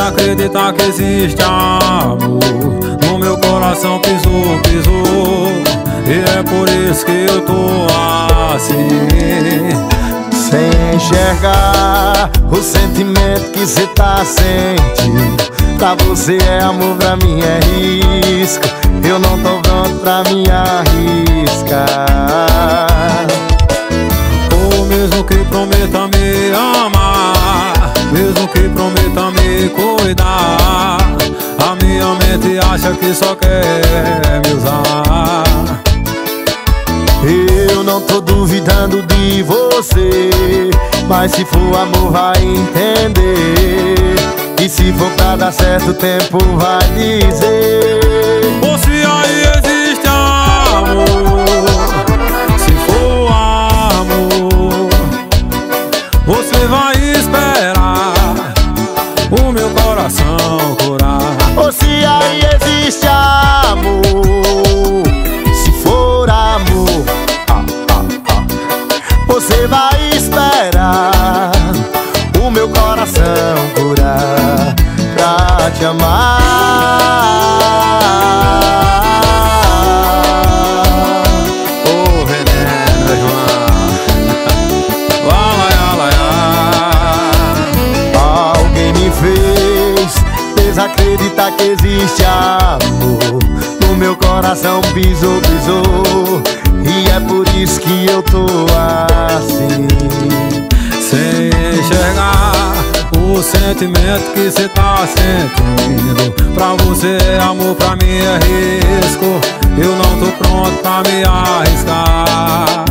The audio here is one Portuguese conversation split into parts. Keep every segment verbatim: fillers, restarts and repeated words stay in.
acreditar que existe amor. No meu coração pisou, pisou, e é por isso que eu tô assim. Sem enxergar o sentimento que cê tá sentindo. Pra você é amor, pra mim é risco. Eu não tô pronto pra me arriscar. Ou mesmo que prometa me amar, mesmo que prometa me cuidar, a minha mente acha que só quer me usar. Eu não tô duvidando de você, mas se for amor vai entender. E se for pra dar certo o tempo vai dizer. Ou se aí existe amor, se for amor, você vai esperar o meu coração curar. Ou se aí existe amor, se for amor, ah, ah, ah, você vai esperar o meu coração curar pra te amar. Ô veneno, João, alguém me fez desacreditar que existe amor. No meu coração pisou, pisou, e é por isso que eu tô assim. sem enxergar o sentimento que cê tá sentindo. Pra você é amor, pra mim é risco. Eu não tô pronto pra me arriscar.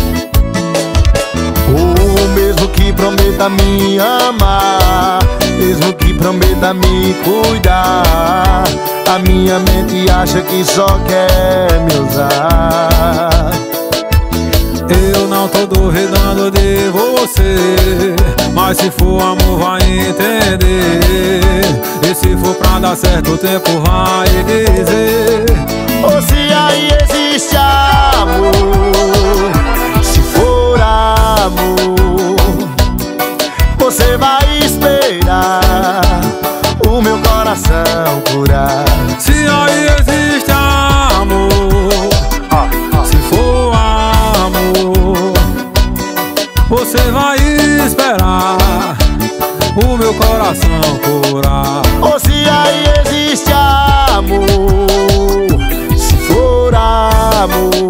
Ou mesmo que prometa me amar, mesmo que prometa me cuidar, a minha mente acha que só quer me usar. Eu não tô duvidando de você, mas se for amor vai entender. E se for pra dar certo o tempo vai dizer. Ou se aí existe amor, se for amor, você vai esperar o meu coração curar. Se aí existe amor, se for amor, você vai esperar o meu coração curar. Ou se aí existe amor, se for amor,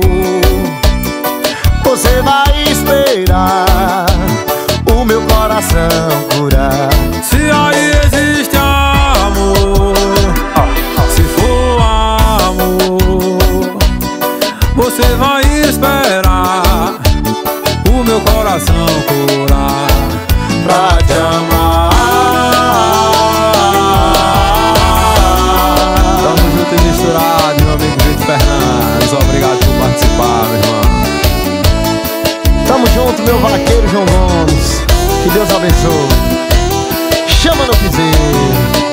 você vai esperar o meu coração curar. Se aí existe amor, se for amor, você vai esperar o meu coração curar pra te amar. Tamo junto e misturado, meu amigo Vitor Fernandes. Obrigado por participar, meu irmão. Tamo junto, meu vaqueiro João Gomes. Que Deus abençoe. Chama no piseiro.